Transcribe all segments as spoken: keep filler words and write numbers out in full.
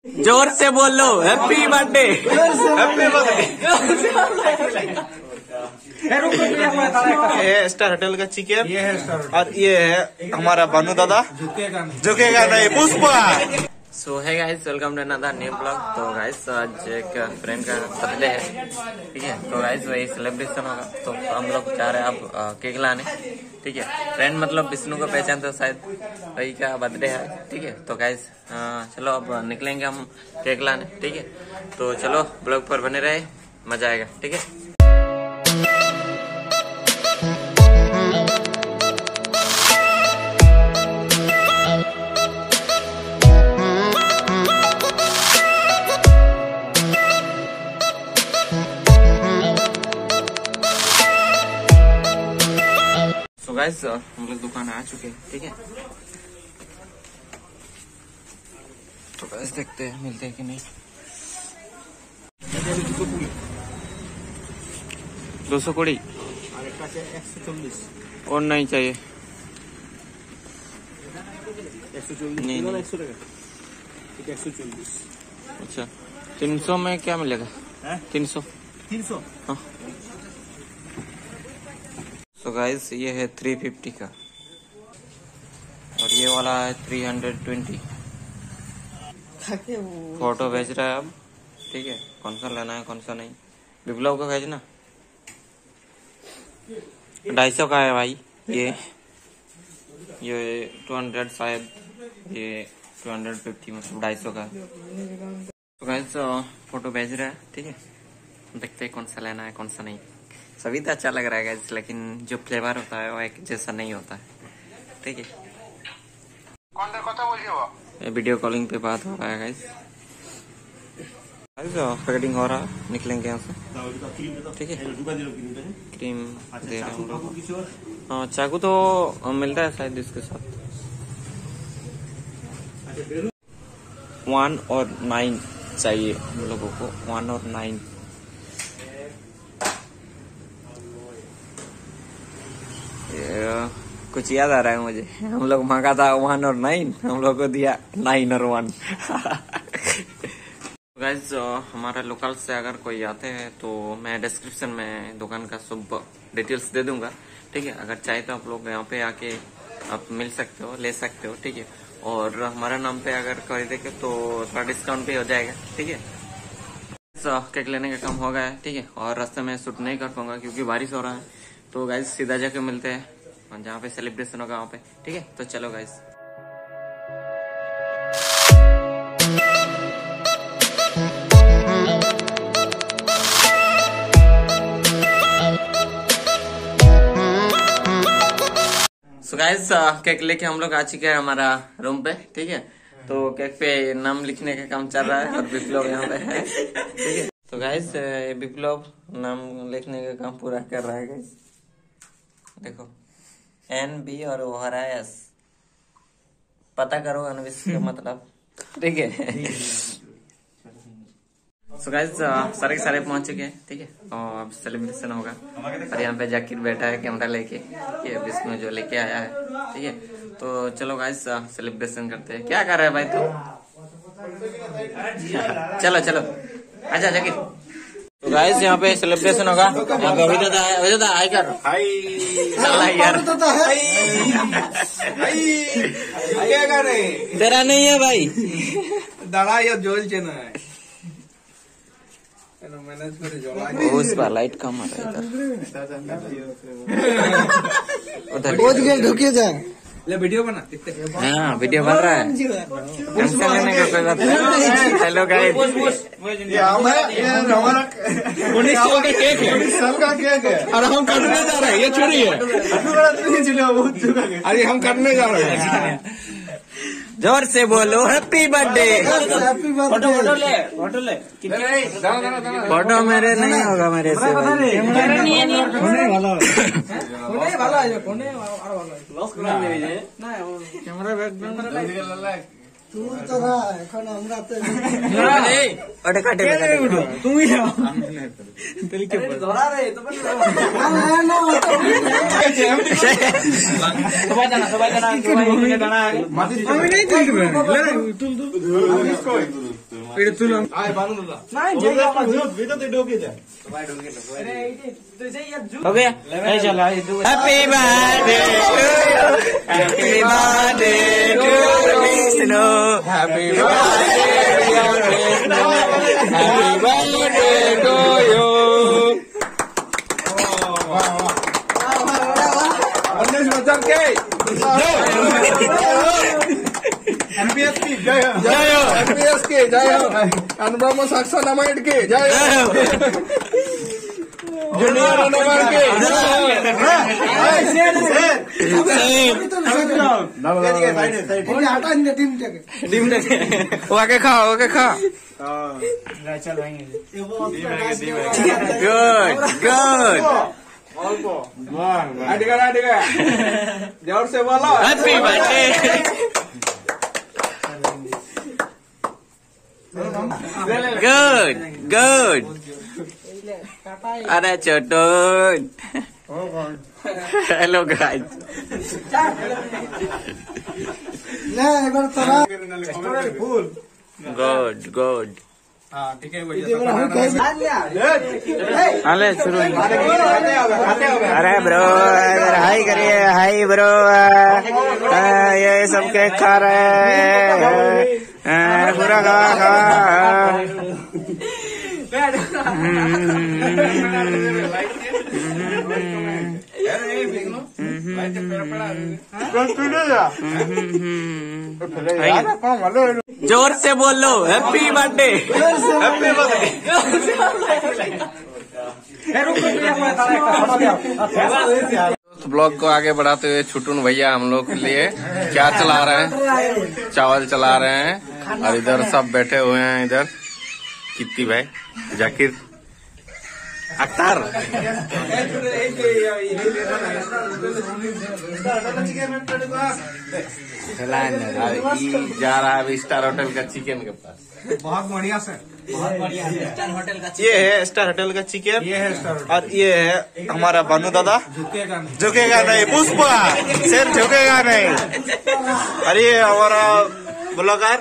जोर से बोलो हैप्पी बर्थडे। Happy birthday. ये स्टार होटल का चिकन, ये है स्टार और ये है हमारा भानु दादा। झुकेगा झुकेगा नहीं Pushpa. So hey guys, welcome to another new blog. तो गाइस आज एक फ्रेंड का बर्थडे है, ठीक है। तो गाइस वही सेलिब्रेशन होगा, तो हम लोग जा रहे हैं अब केक लाने, ठीक है। फ्रेंड मतलब विष्णु को पहचानते हो शायद, वही का बर्थडे है, ठीक है। तो गाइस चलो अब निकलेंगे हम केक लाने, ठीक है। तो चलो ब्लॉग पर बने रहे, मजा आएगा, ठीक है। तो गाइस हम लोग दुकान आ चुके हैं, ठीक है। तो गाइस देखते हैं मिलते हैं कि नहीं। दो सौ कुड़ी और नहीं चाहिए। नहीं, नहीं। अच्छा तीन सौ में क्या मिलेगा? तीन सौ तीन सौ हाँ। तो गाइस ये है थ्री फिफ्टी का और ये वाला है थ्री हंड्रेड ट्वेंटी। फोटो भेज रहा है अब, ठीक है। कौन सा लेना है कौन सा नहीं, विप्लव को भेजना। ढाई सौ का है भाई ये ये टू हंड्रेड शायद, ये टू हंड्रेड फिफ्टी मतलब ढाई सौ का। तो गाइस फोटो भेज रहा है, ठीक है। देखते हैं कौन सा लेना है कौन सा नहीं। सभी तो अच्छा लग रहा है गाइस, लेकिन जो फ्लेवर होता है वो एक जैसा नहीं होता है, ठीक है। कौन सा কথা बोल वीडियो कॉलिंग पे बात हो रहा है गाइस। पैकेटिंग हो रहा, निकलेंगे यहाँ से, ठीक है। क्रीम दे रहे हैं। हाँ चाकू तो मिलता है शायद इसके साथ। वन और नाइन चाहिए हम लोगों को, वन और नाइन। कुछ याद आ रहा है मुझे, हम लोग मांगा था वन और नाइन, हम लोग को दिया नाइन और वन। गाइस हमारा लोकल से अगर कोई आते हैं तो मैं डिस्क्रिप्शन में दुकान का सब डिटेल्स दे दूंगा, ठीक है। अगर चाहे तो आप लोग यहाँ पे आके आप मिल सकते हो, ले सकते हो, ठीक है। और हमारा नाम पे अगर खरीदेंगे तो थोड़ा डिस्काउंट भी हो जाएगा, ठीक है। केक लेने का काम हो गया है, ठीक है। और रास्ते में शूट नहीं कर पाऊंगा क्योंकि बारिश हो रहा है। तो गाइस सीधा जाके मिलते हैं जहाँ पे सेलिब्रेशन होगा वहाँ पे, ठीक है। तो चलो गाइस। सो गाइस केक लेके हम लोग आ चुके हैं हमारा रूम पे, ठीक है। तो केक पे नाम लिखने का काम चल रहा है और विप्लव यहाँ पे है, ठीक है। तो गाइस विप्लव नाम लिखने का काम पूरा कर रहा है गाइस। देखो एन बी और ओ हरा एस, पता करो अनविश का मतलब, ठीक है। सो गाइस सारे सारे पहुंच चुके हैं, ठीक है। और अब सेलिब्रेशन होगा और यहाँ पे जाकिर बैठा है कैमरा लेके, ये विष्णु जो लेके आया है, ठीक है। तो चलो गाइस सेलिब्रेशन करते हैं। क्या कर रहा है भाई तू? चलो चलो आजा जाकिर। तो गाइस यहाँ पे सेलिब्रेशन होगा, यहाँ पे अभी दादा है, अभी दादा हाय कर, हाय चल यार, क्या कर रहे? तेरा नहीं है भाई, दादा ये जोल चेना है। उस पर लाइट कम आ रहा है इधर, उधर ढुके जा। ले वीडियो बना, हाँ वीडियो बन रहा है, टेंशन लेने का कोई बात नहीं। हेलो गाइस, ये हमारा उन्नीस साल का केक है, उन्नीस साल का केक है और हम काटने जा रहे हैं। ये चोरी है, अरे हम काटने जा रहे हैं। जोर से बोलो हैप्पी बर्थडे। फोटो फोटो ले फोटो ले फोटो मेरे नहीं होगा, मेरे से कैमरा बैक ওটা কাটে তুমি তাহলে কি ধরা রে সবাই জানা সবাই জানা সবাই জানা আমি নাই তুলবে তুল তুল हो गया चलो happy birthday happy birthday to Vishnu happy birthday happy birthday to you. Bachchan के एमपीएस की जय हो, जय हो एमपीएस की जय हो, अनुब्रह्म साक्ष्य नामायण की जय हो, जूनियर नगर के ओके खा ओके खा गुड गुड जोर से बोलो हैप्पी बर्थडे। गुड गुड अरे Chhotun hello guys good good अरे शुरू अरे ब्रो हाई करिए हाई ब्रो ये सब केक खा रहे हैं पूरा खा खा जोर से बोलो happy birthday happy birthday. Blog को आगे बढ़ाते हुए छुटुन भैया हम लोग के लिए क्या चला रहे हैं, चावल चला रहे हैं और इधर सब बैठे हुए हैं। इधर कित्ती भाई जाकिर अख्तर जा रहा है अभी स्टार होटल का चिकन के पास। बहुत बढ़िया सर, बहुत बढ़िया स्टार होटल का ये है स्टार होटल का चिकन, ये है स्टार और ये है हमारा बानू दादा झुकेगा नहीं, झुकेगा नहीं पुष्पा सिर झुकेगा नहीं। अरे हमारा ब्लॉगर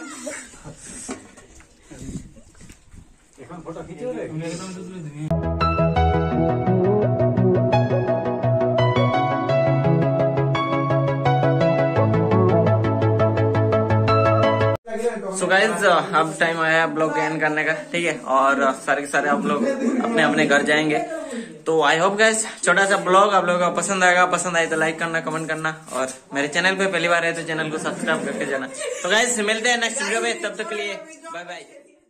सो गाइज अब टाइम आया ब्लॉग एंड करने का, ठीक है। और सारे के सारे आप लोग अपने अपने घर जाएंगे। तो आई होप गाइज छोटा सा ब्लॉग आप लोगों को पसंद आएगा। पसंद आए तो लाइक करना, कमेंट करना, और मेरे चैनल पे पहली बार है तो चैनल को सब्सक्राइब करके जाना। तो गाइज मिलते हैं नेक्स्ट वीडियो में, तब तक के लिए बाय बाय।